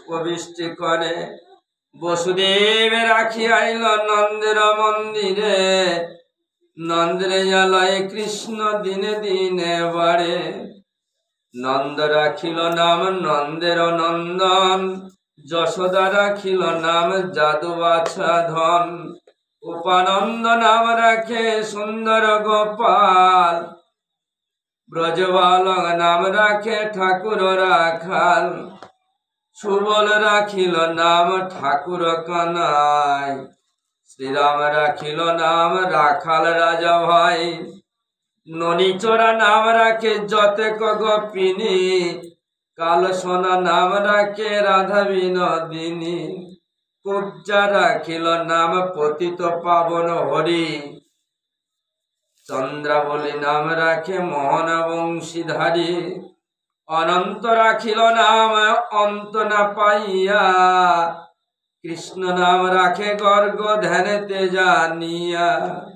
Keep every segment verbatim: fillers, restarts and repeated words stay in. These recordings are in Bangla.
পুষ্পবৃষ্টি করে। বসুদেব রাখি আইল নন্দের মন্দিরে, নন্দের জ্বালায় কৃষ্ণ দিনে দিনে বাড়ে। নন্দ রাখিল নাম নন্দের নন্দন, যশোদা রাখিল নাম যাদু বাছা ধন। উপানন্দ নাম রাখে সুন্দর গোপাল, ব্রজবালক নাম রাখে ঠাকুর রাখাল। সুবল রাখিল নাম ঠাকুর কানাই, শ্রীরাম রাখিল নাম রাখাল রাজা ভাই। ননীচোরা নাম রাখে যতেক গোপিনী, কাল সোনা নাম রাখে রাধা বিনোদিনী। কুব্জা রাখিল নাম পতিত পাবন হরি, চন্দ্রাবলী নাম রাখে মোহন বংশীধারী। অনন্ত রাখিল নাম অন্ত না পাইয়া, কৃষ্ণ নাম রাখে গর্গ ধ্যানেতে জানিয়া।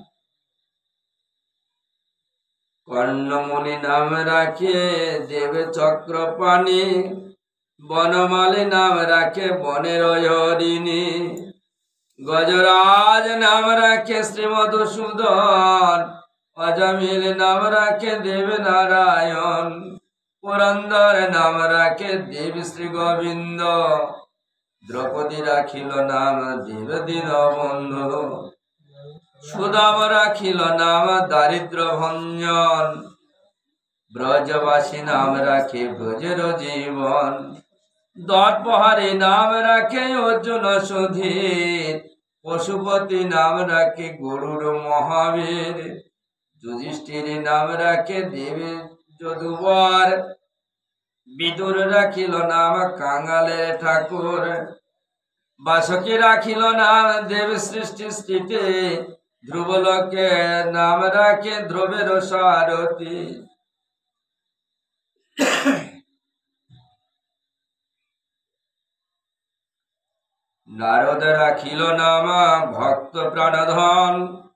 কর্ণমণি নাম রাখে দেব চক্রপাণি, বনমালী নাম রাখে বনের হরিণী। গজরাজ নাম রাখে শ্রী মধুসূদন, অজামিল নাম রাখে দেব নারায়ণ। পুরন্দর নাম রাখে দেব শ্রী গোবিন্দ, দ্রৌপদী রাখিল নাম দেব দীনবন্ধু। সুদাম রাখিল নাম দারিদ্র ভঞ্জন, ব্রজবাসী নাম রাখে ব্রজের জীবন। দর্পহারী নাম রাখে অর্জুন সুধীর, পশুপতি নাম রাখে গরুর মহাবীর। যুধিষ্ঠির নাম রাখে দেবী যদুবর, বিদুর রাখিল নাম কাঙালের ঠাকুর। বাসকি রাখিল নাম দেব সৃষ্টি স্থিতি, ধ্রুবলোকে নাম রাখে ধ্রুবের সারথী। নারদ রাখিল নাম ভক্ত প্রাণধন,